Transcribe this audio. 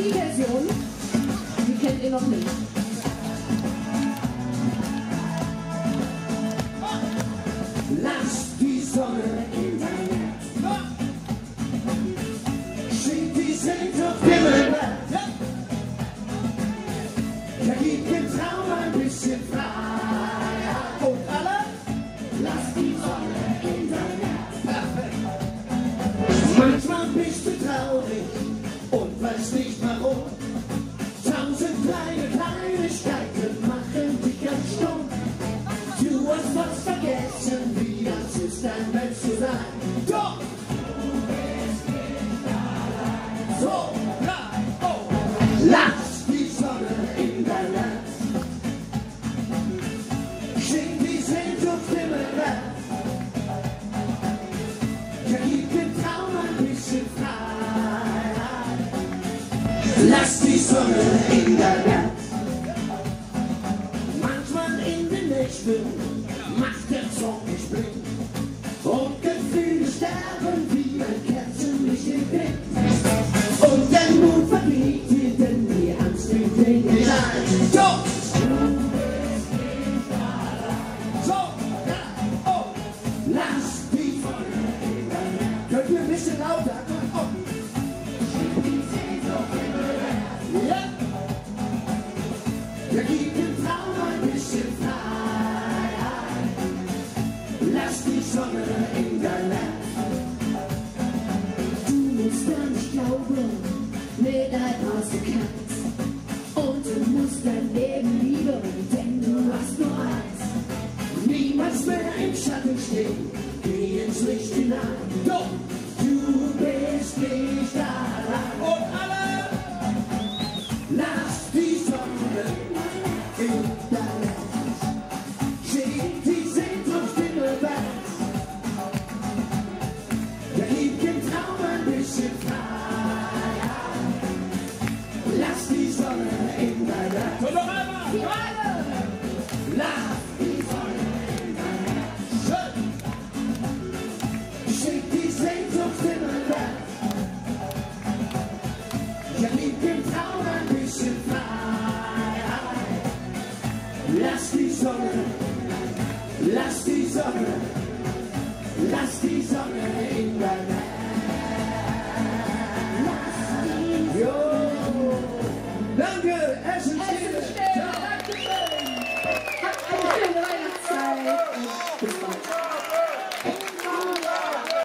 die Version, die kennt ihr noch nicht. Lass die Sonne in dein Herz. Schick die Sehnsucht Himmel. Ja, gib dem Traum ein bisschen Freiheit. Und alle, lass die Sonne in dein Herz. Perfekt. Manchmal bist du traurig und weißt nicht warum. 1000 kleine Kleinigkeiten machen dich ganz stumm. Du hast was vergessen, wie das ist, ein Mensch zu sein. Doch! Du bist nicht allein. So, bleib, oh! Lass die Sonne in dein Herz. Schick die Sehnsucht himmelwärts. Ja, gib dem Traum ein bisschen Freiheit. Lass die Sonne in dein Herz. Manchmal in den Nächten macht der Zorn dich blind und Gefühle sterben wie ein Kerzenlicht im Wind. Und der Mut verfliegt dir, denn die Angst bringt dich nicht ein. So! So! Ja! Oh! Lass die Sonne in dein Herz. Könnt ihr ein bisschen lauter? Oh! Ja! Ja, gib dem Traum ein bisschen Freiheit. Lass die Sonne in dein Herz. Du musst an dich glauben, mit dein Haus du kannst. Und du musst dein Leben lieben, denn du hast nur eins. Niemals mehr im Schatten stehen, geh ins Licht hinein. Doch, du bist nicht allein. Und alle, lass die Sonne in dein Herz. Schick die Sehnsucht himmelwärts. Ja, gib dem Traum ein bisschen Freiheit. Lass die Sonne in dein Herz. Und noch einmal! Lass die Sonne in dein Herz. Schön! Schick die Sehnsucht himmelwärts. Ja, gib dem Traum ein bisschen Freiheit. Lass die Sonne, lass die Sonne, lass die Sonne in dein Herz.